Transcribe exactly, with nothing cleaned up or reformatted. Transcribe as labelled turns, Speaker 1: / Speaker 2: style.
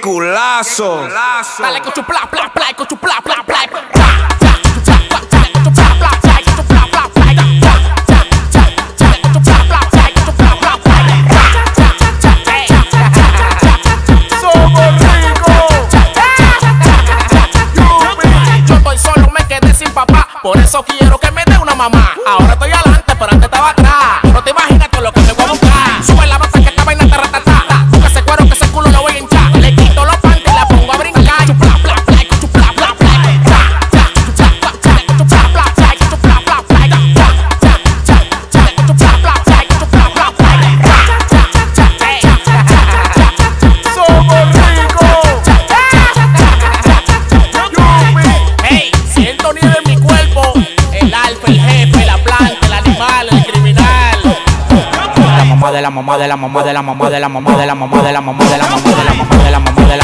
Speaker 1: culazo.
Speaker 2: Dale con tu pla, pla, pla, con tu pla, pla, pla. Por eso quiero que me dé una mamá. Ahora estoy adelante, pero antes estaba atrás. No te imaginas todo lo que me voy a buscar. Sube la base que esta vaina está ratatata. Busca ese cuero que ese culo lo voy a hinchar. Le quito los panties y la pongo a brincar. Chu pla pla pla, chu pla pla pla. Somos ricos. Hey, siento ni de mi cuerpo. El alfa, el jefe, la planta, el animal, el criminal.
Speaker 3: La mamá de la mamá de la mamá de la mamá de la mamá de la mamá de la mamá de la mamá de la mamá de la mamá de